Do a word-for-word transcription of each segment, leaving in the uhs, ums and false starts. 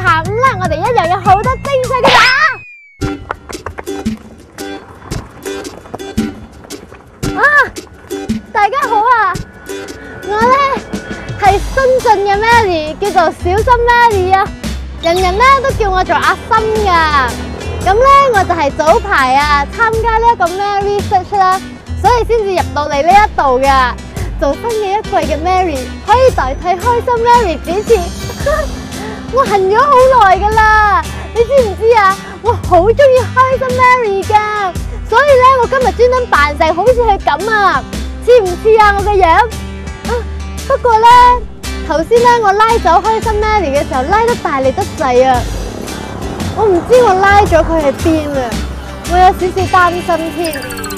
下午咧，我哋一樣有好多精彩嘅嘢。啊！大家好啊！我咧係新進嘅 Mary， 叫做小心 Mary 啊！人人咧都叫我做阿心噶。咁咧我就係早排啊參加呢一個 Mary Search 啦，所以先至入到嚟呢一度噶。做新嘅一季嘅 Mary 可以代替開心 Mary 主持。我恨咗好耐噶啦，你知唔知啊？我好中意開心 Mary 噶，所以咧我今日專登扮成好似佢咁啊，似唔似啊我嘅樣？啊，不過咧頭先咧我拉走開心 Mary 嘅時候拉得大力得滯啊，我唔知我拉咗佢喺邊啊，我有少少擔心添。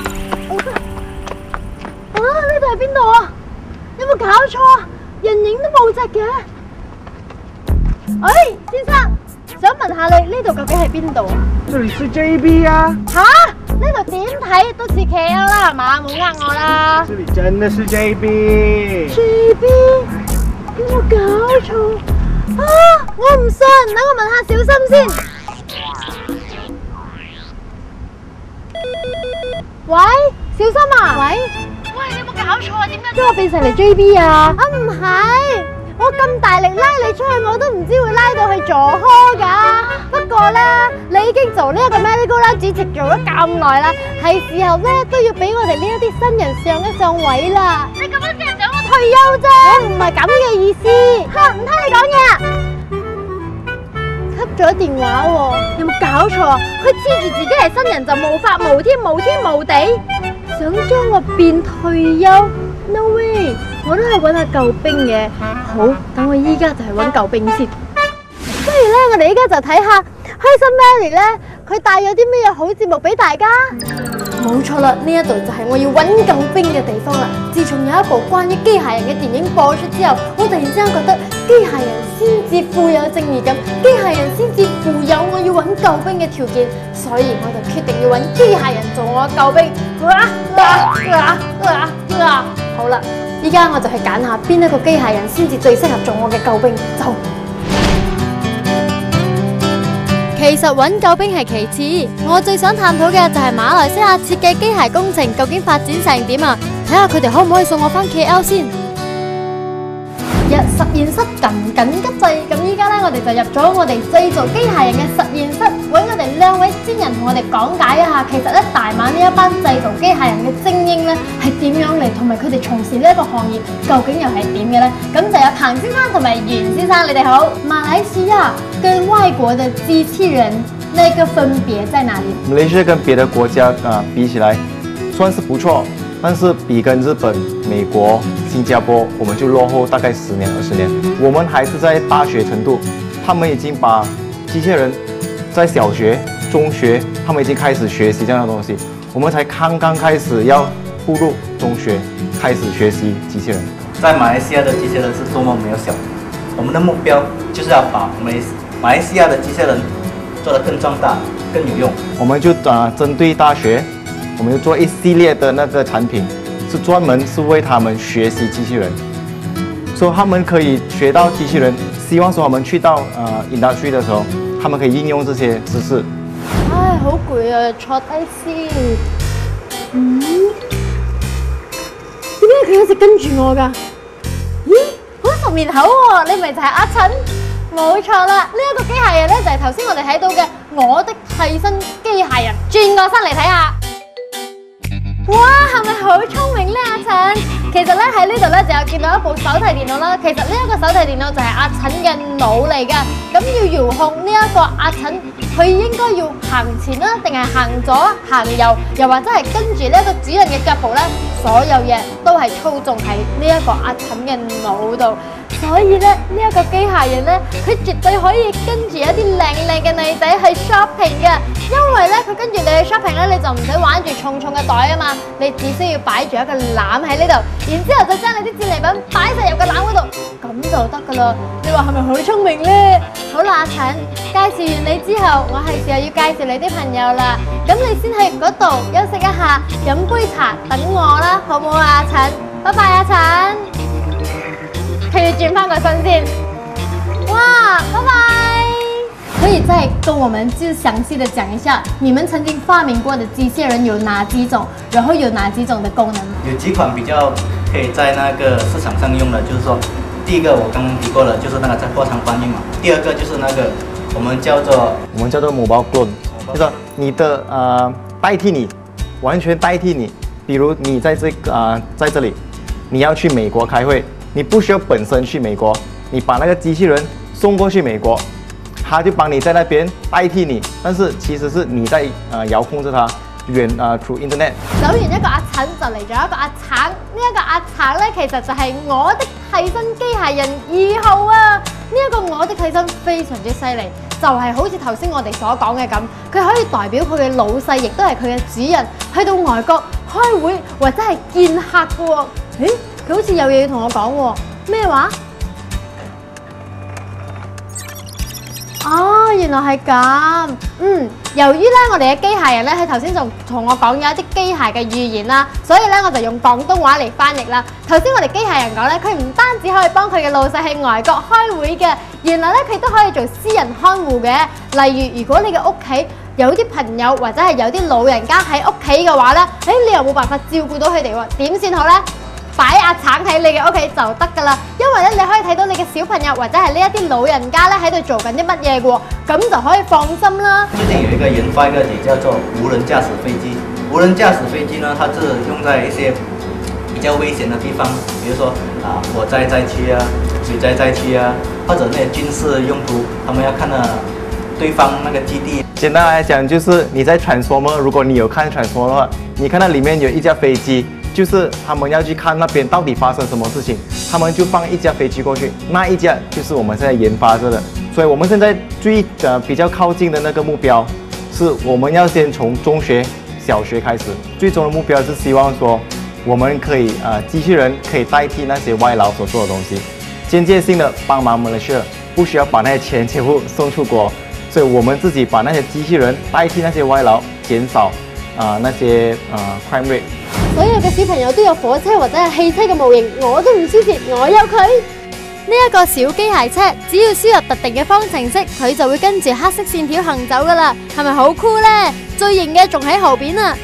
啊，呢度係邊度啊？有冇搞錯啊？人影都冇隻嘅。哎，先生，想問下你呢度究竟係邊度啊？ 這裡是 J B 啊。 吓？呢度點睇都似 K L 啦，係嘛？冇呃我啦。 這裡真的是 J B。 J B？ 有冇搞錯？啊！我唔信，等我問下小心先。喂，小心啊！喂，喂，你有冇搞錯啊？點解將我變成嚟 J B 啊？啊，唔係。我咁大力拉你出去，我都唔知會拉到去坐呵㗎。不過咧，你已經做呢一個 Mary Go 啦，主席做咗咁耐啦，係時候咧都要俾我哋呢一啲新人上一上位啦。你咁樣只係想我退休啫，我唔係咁嘅意思。嚇，唔聽你講嘢啊！吸咗電話喎，有冇搞錯？佢黐住自己係新人就無法無天無天無地，想將我變退休 ？No way！我都係揾下救兵嘅，好，等我依家就係揾救兵先。不如咧，我哋依家就睇下開心 Mary 咧，佢帶咗啲咩好節目俾大家。冇錯啦，呢一度就係我要揾救兵嘅地方啦。自從有一部關於機械人嘅電影播出之後，我突然之間覺得機械人先至富有正義感，機械人先至富有我要揾救兵嘅條件，所以我就決定要揾機械人做我嘅救兵。啊啊啊啊啊！好啦。依家我就去揀下邊一個機械人先至最適合做我嘅救兵。走。其實揾救兵係其次，我最想探討嘅就係馬來西亞設計機械工程究竟發展成點啊！睇下佢哋可唔可以送我返 K L 先。日實驗室緊緊急掣，咁依家咧我哋就入咗我哋製造機械人嘅實驗室，揾我哋兩位專人同我哋講解一下，其實咧大馬呢一班製造機械人嘅精英咧係點樣嚟，同埋佢哋從事呢一個行業究竟又係點嘅咧？咁就有彭先生同埋袁先生，你哋好。馬來西亞跟外國嘅機器人那個分別在哪裡？ 馬來西亞跟別的國家啊比起來，算是不錯。但是比跟日本、美國、新加坡，我們就落後大概十年、二十年。我們還是在大學程度，他們已經把機械人在小學、中學，他們已經開始學習這樣的東西。我們才剛剛開始要步入中學，開始學習機器人。 在馬來西亞的機械人是多麼渺小，我們的目標就是要把馬馬來西亞的機械人做得更壯大、更有用。 我們就啊針對大學。我們就做一系列的那個產品，是專門是為他們學習機器人，所以他們可以學到機器人。希望說他們去到呃 industry 的時候，他們可以應用這些知識。 唉，好攰啊，坐低先。嗯？點解佢一直跟住我㗎？咦，好熟面口喎！你咪就係阿陳？冇錯啦，呢一個機械人咧就係頭先我哋睇到嘅我的替身機械人。轉個身嚟睇下。哇，係咪好聰明咧，阿陳？其實咧喺呢度咧就有見到一部手提電腦啦。其實呢一個手提電腦就係阿陳嘅腦嚟㗎。咁要遙控呢一個阿陳，佢應該要行前啦，定係行左、行右，又或者係跟住呢一個主人嘅腳步咧？所有嘢都係操縱喺呢一個阿陳嘅腦度。所以咧，呢一個機械人咧，佢絕對可以跟住一啲靚靚嘅女仔去 shopping 嘅，因為咧佢跟住你去 shopping 咧，你就唔使玩住重重嘅袋啊嘛，你只需要擺住一個籃喺呢度，然之後就將你啲戰利品擺晒入個籃嗰度，咁就得噶啦。你話係咪好聰明咧？好啦，阿陳，介紹完你之後，我係時候要介紹你啲朋友啦。咁你先去嗰度休息一下，飲杯茶等我啦，好唔好啊，阿陳？拜拜，阿陳。佢要轉翻個身先。哇，拜拜。 再跟我们就详细的讲一下，你们曾经发明过的机械人有哪几种，然后有哪几种的功能？ 有几款比较可以在那个市场上用的，就是说，第一个我刚刚提过了，就是那个在货仓搬运嘛。第二个就是那个我们叫做我们叫做 mobile clone， 就是说你的呃代替你，完全代替你。比如你在这个啊、呃、在这里，你要去美国开会，你不需要本身去美国，你把那个机器人送过去美国，他就帮你在那邊代替你，但是其實是你在呃遙控着它，遠呃 through internet。 走完一個阿橙就嚟咗一個阿橙，呢、這、一個阿橙咧其實就係我的替身機械人二號啊！呢、這、一個我的替身非常之犀利，就係、是、好似頭先我哋所講嘅咁，佢可以代表佢嘅老細，亦都係佢嘅主人，去到外國開會或者係見客嘅喎。誒，佢好似有嘢要同我講喎，咩話？哦，原來係咁。嗯，由於咧我哋嘅機械人咧，佢頭先就同我講有一啲機械嘅語言啦，所以咧我就用廣東話嚟翻譯啦。頭先我哋機械人講咧，佢唔單止可以幫佢嘅老細喺外國開會嘅，原來咧佢都可以做私人看護嘅。例如，如果你嘅屋企有啲朋友或者係有啲老人家喺屋企嘅話咧，誒你又冇辦法照顧到佢哋喎，點算好咧？擺阿橙喺你嘅屋企就得㗎啦，因為咧你可以睇到你嘅小朋友或者係呢一啲老人家咧喺度做緊啲乜嘢嘅喎，咁就可以放心啦。 最近有一個研發一個也叫做無人駕駛飛機。無人駕駛飛機呢，它是用在一些比較危險的地方，比如說啊火災災區啊、水災災區啊，或者那些軍事用途，他們要看到對方那個基地。 簡單來講，就是你在 Transformer， 如果你有看 Transformer 的話，你看到裡面有一架飛機。就是他們要去看那邊到底發生什麼事情，他們就放一架飛機過去，那一架就是我們現在研發着的。所以我們現在最呃比較靠近的那個目標，是我們要先從中學、小學開始，最終的目標是希望說，我們可以呃機器人可以代替那些外勞所做的東西，間接性的幫忙馬來西亞，不需要把那些錢全部送出國，所以我們自己把那些機器人代替那些外勞，減少啊、呃、那些呃 crime rate。 所有嘅小朋友都有火車或者係汽車嘅模型，我都唔輸蝕，我有佢。呢一個小機械車，只要輸入特定嘅方程式，佢就會跟住黑色線條行走噶啦，係咪好酷呢？最型嘅仲喺後邊啊！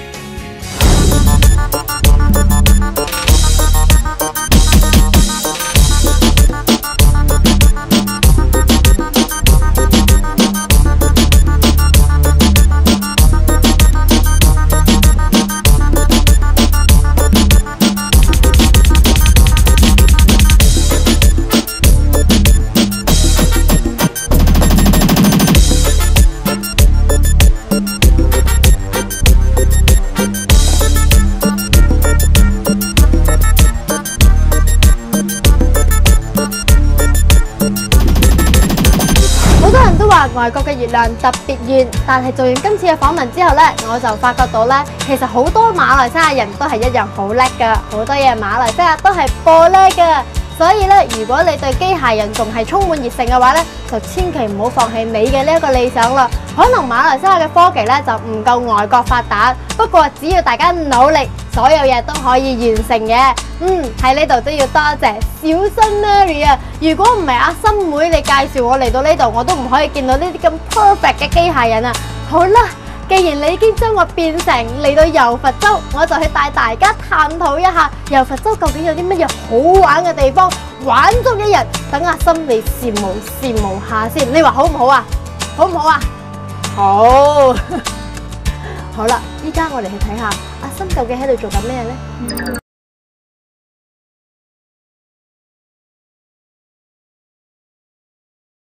外國嘅月亮特別圓，但係做完今次嘅訪問之後呢，我就發覺到呢，其實好多馬來西亞人都係一樣好叻㗎，好多嘢馬來西亞都係播叻㗎。所以呢，如果你對機械人仲係充滿熱誠嘅話呢，就千祈唔好放棄你嘅呢一個理想啦。可能馬來西亞嘅科技呢就唔夠外國發達，不過只要大家努力，所有嘢都可以完成嘅。嗯，喺呢度都要多謝小新 Mary 啊！如果唔係阿新妹你介紹我嚟到呢度，我都唔可以見到呢啲咁 perfect 嘅機械人啊！好啦，既然你已經將我變成嚟到柔佛州，我就去帶大家探討一下柔佛州究竟有啲乜嘢好玩嘅地方，玩足一日，等阿心你羨慕羨慕下先。你話好唔好啊？好唔好啊？好。好啦，依家我哋去睇下阿心究竟喺度做緊咩呢？